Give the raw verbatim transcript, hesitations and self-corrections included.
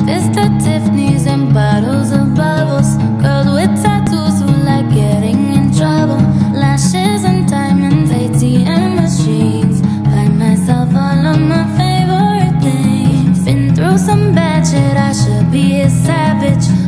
Vista Tiffany's and bottles of bubbles. Girls with tattoos who like getting in trouble. Lashes and diamonds, A T M machines. Buy myself all of my favorite things. Been through some bad shit, I should be a savage.